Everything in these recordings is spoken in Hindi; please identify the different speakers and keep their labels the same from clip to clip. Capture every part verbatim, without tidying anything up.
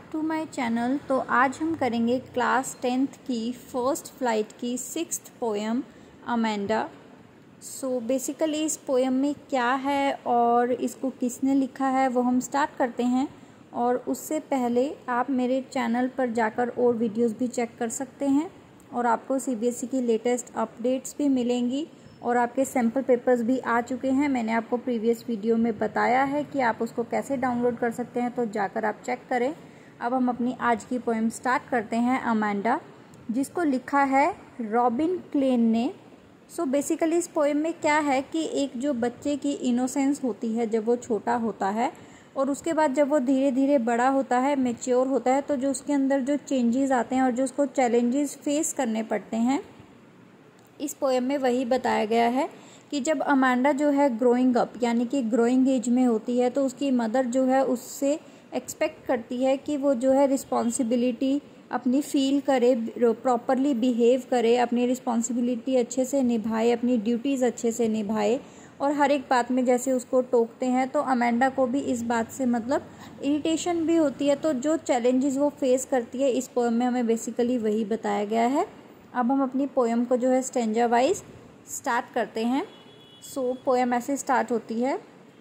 Speaker 1: To my channel. तो आज हम करेंगे क्लास टेंथ की फर्स्ट फ्लाइट की sixth poem Amanda. So basically इस पोएम में क्या है और इसको किसने लिखा है वो हम स्टार्ट करते हैं। और उससे पहले आप मेरे चैनल पर जाकर और वीडियोस भी चेक कर सकते हैं और आपको सीबीएसई की लेटेस्ट अपडेट्स भी मिलेंगी और आपके सैम्पल पेपर्स भी आ चुके हैं। मैंने आपको प्रीवियस वीडियो में बताया है कि आप उसको कैसे डाउनलोड कर सकते हैं, तो जाकर आप चेक करें। अब हम अपनी आज की पोएम स्टार्ट करते हैं अमेंडा, जिसको लिखा है रॉबिन क्लेन ने। सो बेसिकली इस पोएम में क्या है कि एक जो बच्चे की इनोसेंस होती है जब वो छोटा होता है और उसके बाद जब वो धीरे धीरे बड़ा होता है, मैच्योर होता है, तो जो उसके अंदर जो चेंजेस आते हैं और जो उसको चैलेंजेस फेस करने पड़ते हैं, इस पोएम में वही बताया गया है कि जब अमेंडा जो है ग्रोइंग अप यानी कि ग्रोइंग एज में होती है तो उसकी मदर जो है उससे एक्सपेक्ट करती है कि वो जो है रिस्पॉन्सिबिलिटी अपनी फील करे, प्रॉपरली बिहेव करे, अपनी रिस्पॉन्सिबिलिटी अच्छे से निभाए, अपनी ड्यूटीज़ अच्छे से निभाए और हर एक बात में जैसे उसको टोकते हैं तो अमेंडा को भी इस बात से मतलब इरिटेशन भी होती है। तो जो चैलेंजेस वो फेस करती है इस पोएम में हमें बेसिकली वही बताया गया है। अब हम अपनी पोएम को जो है स्टेंजा वाइज स्टार्ट करते हैं। सो पोएम ऐसे स्टार्ट होती है।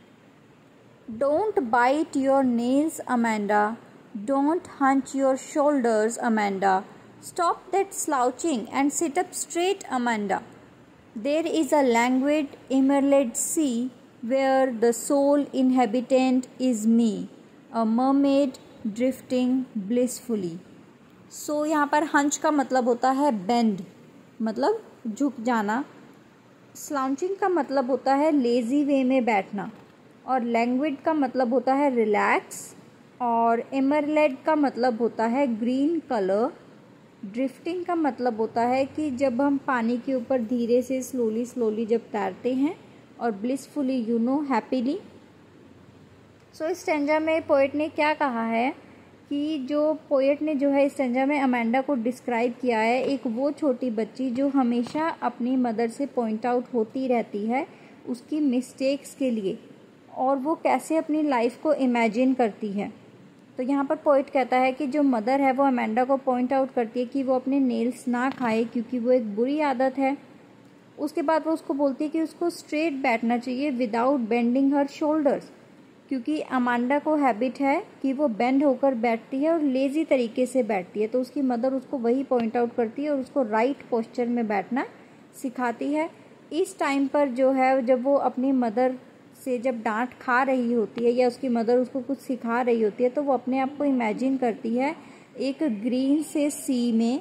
Speaker 1: Don't bite your nails Amanda, don't hunch your shoulders Amanda, stop that slouching and sit up straight Amanda. There is a languid emerald sea where the sole inhabitant is me, a mermaid drifting blissfully. So so, यहाँ पर हंच का मतलब होता है बेंड, मतलब झुक जाना। स्लाउचिंग का मतलब होता है लेज़ी वे में बैठना और लैंग्वेड का मतलब होता है रिलैक्स और एमरलेड का मतलब होता है ग्रीन कलर। ड्रिफ्टिंग का मतलब होता है कि जब हम पानी के ऊपर धीरे से स्लोली स्लोली जब तैरते हैं और blissfully you know happily. So इस स्टेंजा में पोएट ने क्या कहा है कि जो पोएट ने जो है इस स्टेंजा में अमेंडा को डिस्क्राइब किया है, एक वो छोटी बच्ची जो हमेशा अपनी मदर से पॉइंट आउट होती रहती है उसकी मिस्टेक्स के लिए और वो कैसे अपनी लाइफ को इमेजिन करती है। तो यहाँ पर पोएट कहता है कि जो मदर है वो अमेंडा को पॉइंट आउट करती है कि वो अपने नेल्स ना खाए क्योंकि वो एक बुरी आदत है। उसके बाद वो उसको बोलती है कि उसको स्ट्रेट बैठना चाहिए विदाउट बेंडिंग हर शोल्डर्स, क्योंकि अमेंडा को हैबिट है कि वो बेंड होकर बैठती है और लेज़ी तरीके से बैठती है। तो उसकी मदर उसको वही पॉइंट आउट करती है और उसको राइट पोस्चर में बैठना सिखाती है। इस टाइम पर जो है जब वो अपनी मदर से जब डांट खा रही होती है या उसकी मदर उसको कुछ सिखा रही होती है तो वो अपने आप को इमेजिन करती है एक ग्रीन से सी में,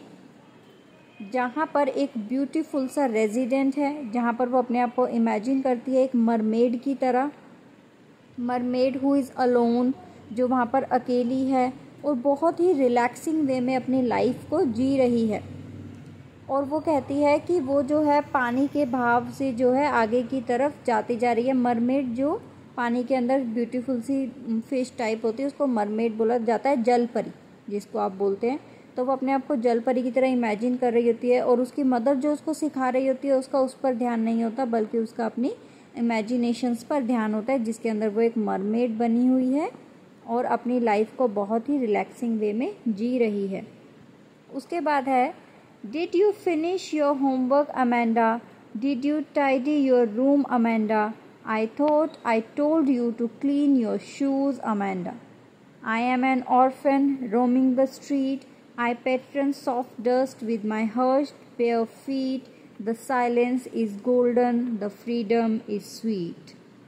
Speaker 1: जहाँ पर एक ब्यूटीफुल सा रेजिडेंट है, जहाँ पर वो अपने आप को इमेजिन करती है एक मरमेड की तरह, मरमेड हु इज़ अलोन, जो वहाँ पर अकेली है और बहुत ही रिलैक्सिंग वे में अपनी लाइफ को जी रही है। और वो कहती है कि वो जो है पानी के भाव से जो है आगे की तरफ जाती जा रही है। मरमेड जो पानी के अंदर ब्यूटीफुल सी फिश टाइप होती है उसको मरमेड बोला जाता है, जल परी जिसको आप बोलते हैं। तो वो अपने आप को जल परी की तरह इमेजिन कर रही होती है और उसकी मदर जो उसको सिखा रही होती है उसका उस पर ध्यान नहीं होता बल्कि उसका अपनी इमेजिनेशंस पर ध्यान होता है, जिसके अंदर वो एक मरमेड बनी हुई है और अपनी लाइफ को बहुत ही रिलैक्सिंग वे में जी रही है। उसके बाद है did you finish your homework Amanda, did you tidy your room Amanda, I thought I told you to clean your shoes Amanda, I am an orphan roaming the street, I pattern soft dust with my hurt bare feet, The silence is golden, the freedom is sweet।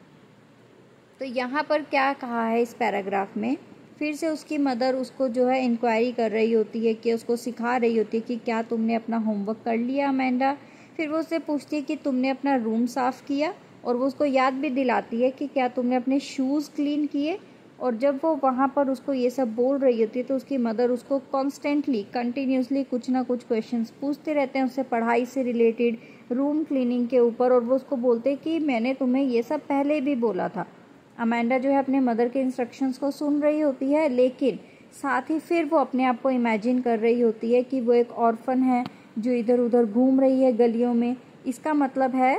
Speaker 1: तो यहाँ पर क्या कहा है इस पैराग्राफ में, फिर से उसकी मदर उसको जो है इंक्वायरी कर रही होती है कि उसको सिखा रही होती है कि क्या तुमने अपना होमवर्क कर लिया अमेंडा। फिर वो उससे पूछती है कि तुमने अपना रूम साफ़ किया और वो उसको याद भी दिलाती है कि क्या तुमने अपने शूज़ क्लीन किए। और जब वो वहाँ पर उसको ये सब बोल रही होती है तो उसकी मदर उसको कॉन्स्टेंटली कंटिन्यूसली कुछ ना कुछ क्वेश्चंस पूछते रहते हैं उससे पढ़ाई से रिलेटेड, रूम क्लीनिंग के ऊपर, और वो उसको बोलते कि मैंने तुम्हें ये सब पहले भी बोला था। अमेंडा जो है अपने मदर के इंस्ट्रक्शंस को सुन रही होती है लेकिन साथ ही फिर वो अपने आप को इमेजिन कर रही होती है कि वो एक ऑर्फन है जो इधर उधर घूम रही है गलियों में। इसका मतलब है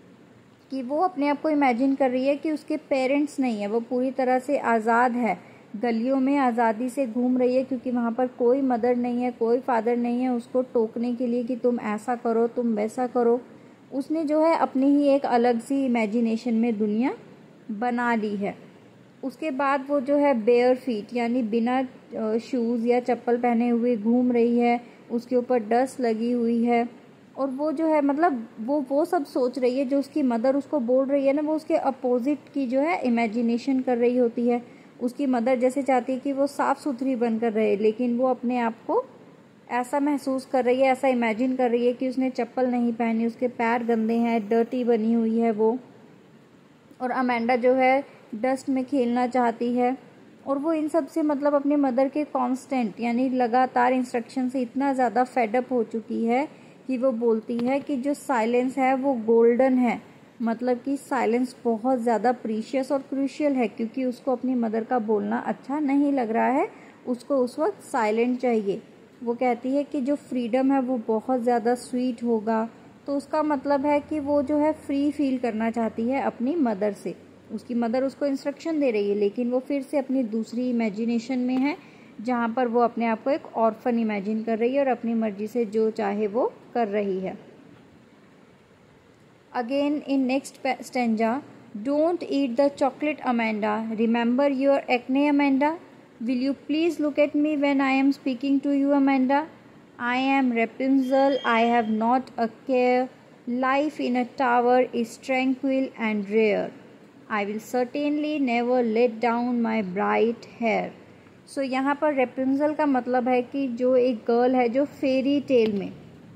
Speaker 1: कि वो अपने आप को इमेजिन कर रही है कि उसके पेरेंट्स नहीं है, वो पूरी तरह से आज़ाद है गलियों में आज़ादी से घूम रही है, क्योंकि वहाँ पर कोई मदर नहीं है, कोई फादर नहीं है उसको टोकने के लिए कि तुम ऐसा करो, तुम वैसा करो। उसने जो है अपनी ही एक अलग सी इमेजिनेशन में दुनिया बना ली है। उसके बाद वो जो है बेयर फीट यानी बिना शूज़ या चप्पल पहने हुए घूम रही है, उसके ऊपर डस्ट लगी हुई है, और वो जो है मतलब वो वो सब सोच रही है जो उसकी मदर उसको बोल रही है ना, वो उसके अपोजिट की जो है इमेजिनेशन कर रही होती है। उसकी मदर जैसे चाहती है कि वो साफ़ सुथरी बनकर रहे, लेकिन वो अपने आप को ऐसा महसूस कर रही है, ऐसा इमेजिन कर रही है कि उसने चप्पल नहीं पहनी, उसके पैर गंदे हैं, डर्टी बनी हुई है वो। और अमेंडा जो है डस्ट में खेलना चाहती है, और वो इन सब से मतलब अपनी मदर के कांस्टेंट यानी लगातार इंस्ट्रक्शन से इतना ज़्यादा फेडअप हो चुकी है कि वो बोलती है कि जो साइलेंस है वो गोल्डन है, मतलब कि साइलेंस बहुत ज़्यादा प्रीशियस और क्रूशियल है, क्योंकि उसको अपनी मदर का बोलना अच्छा नहीं लग रहा है, उसको उस वक्त साइलेंट चाहिए। वो कहती है कि जो फ्रीडम है वो बहुत ज़्यादा स्वीट होगा, तो उसका मतलब है कि वो जो है फ्री फील करना चाहती है अपनी मदर से। उसकी मदर उसको इंस्ट्रक्शन दे रही है, लेकिन वो फिर से अपनी दूसरी इमेजिनेशन में है, जहाँ पर वो अपने आप को एक ऑर्फन इमेजिन कर रही है और अपनी मर्जी से जो चाहे वो कर रही है। Again in next stanza, don't eat the chocolate Amanda, remember your acne Amanda, will you please look at me when I am speaking to you Amanda, I am Rapunzel, I have not a care, life in a tower is tranquil and rare, I will certainly never let down my bright hair. So so, यहाँ पर रेपुंजल का मतलब है कि जो एक गर्ल है जो फेरी टेल में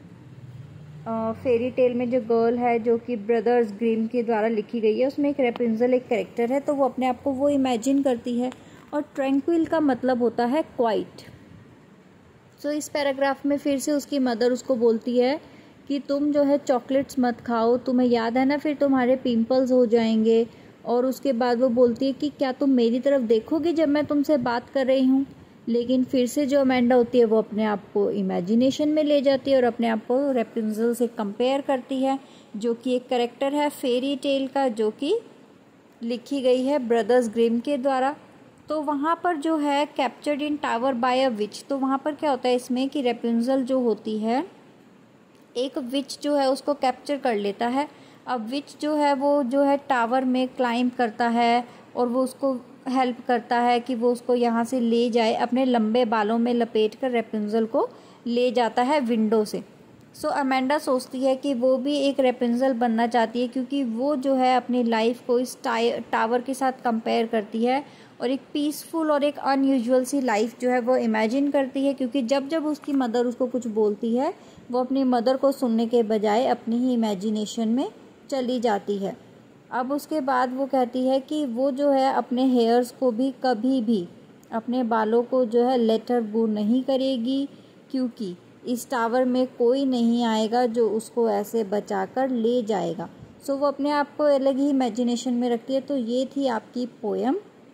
Speaker 1: फेरी टेल में जो गर्ल है जो कि ब्रदर्स ग्रिम के द्वारा लिखी गई है, उसमें एक रेपुंजल एक कैरेक्टर है, तो वो अपने आप को वो इमेजिन करती है। और ट्रैंक्विल का मतलब होता है क्वाइट। सो so, इस पैराग्राफ में फिर से उसकी मदर उसको बोलती है कि तुम जो है चॉकलेट्स मत खाओ, तुम्हें याद है ना फिर तुम्हारे पिंपल्स हो जाएंगे। और उसके बाद वो बोलती है कि क्या तुम मेरी तरफ देखोगे जब मैं तुमसे बात कर रही हूँ। लेकिन फिर से जो अमेंडा होती है वो अपने आप को इमेजिनेशन में ले जाती है और अपने आप को रेपुंजल से कंपेयर करती है, जो कि एक कैरेक्टर है फेरी टेल का, जो कि लिखी गई है ब्रदर्स ग्रिम के द्वारा। तो वहाँ पर जो है captured in tower by a witch, तो वहाँ पर क्या होता है इसमें कि रेपुंजल जो होती है एक विच जो है उसको कैप्चर कर लेता है। अब विच जो है वो जो है टावर में क्लाइंब करता है और वो उसको हेल्प करता है कि वो उसको यहाँ से ले जाए, अपने लंबे बालों में लपेट कर रेपुंजल को ले जाता है विंडो से। सो अमेंडा सोचती है कि वो भी एक रेपुंजल बनना चाहती है, क्योंकि वो जो है अपनी लाइफ को इस टावर के साथ कंपेयर करती है और एक पीसफुल और एक अनयूजुअल सी लाइफ जो है वो इमेजिन करती है, क्योंकि जब जब उसकी मदर उसको कुछ बोलती है वो अपनी मदर को सुनने के बजाय अपनी ही इमेजिनेशन में चली जाती है। अब उसके बाद वो कहती है कि वो जो है अपने हेयर्स को भी कभी भी, अपने बालों को जो है लेटर गो नहीं करेगी, क्योंकि इस टावर में कोई नहीं आएगा जो उसको ऐसे बचाकर ले जाएगा। सो वो अपने आप को अलग ही इमेजिनेशन में रखती है। तो ये थी आपकी पोएम।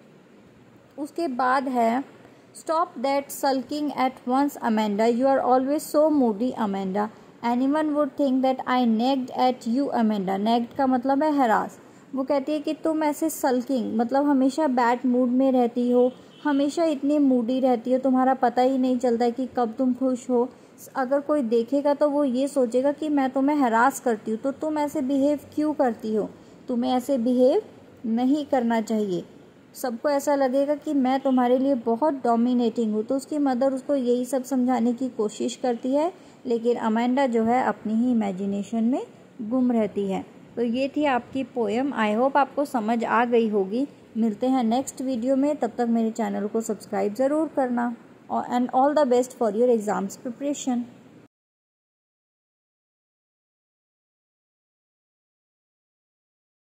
Speaker 1: उसके बाद है stop that sulking at once Amanda, you are always so moody Amanda, anyone would think that I nagged at you Amanda. Nagged का मतलब है हरास। वो कहती है कि तुम ऐसे सल्किंग मतलब हमेशा बैड मूड में रहती हो, हमेशा इतनी मूडी रहती हो, तुम्हारा पता ही नहीं चलता है कि कब तुम खुश हो। अगर कोई देखेगा तो वो ये सोचेगा कि मैं तुम्हें हरास करती हूँ, तो तुम ऐसे बिहेव क्यों करती हो, तुम्हें ऐसे बिहेव नहीं करना चाहिए। सबको ऐसा लगेगा कि मैं तुम्हारे लिए बहुत डोमिनेटिंग हूँ। तो उसकी मदर उसको यही सब समझाने की कोशिश करती है, लेकिन अमेंडा जो है अपनी ही इमेजिनेशन में गुम रहती है। तो ये थी आपकी पोएम। आई होप आपको समझ आ गई होगी। मिलते हैं नेक्स्ट वीडियो में, तब तक मेरे चैनल को सब्सक्राइब ज़रूर करना। And all the best for your exams preparation.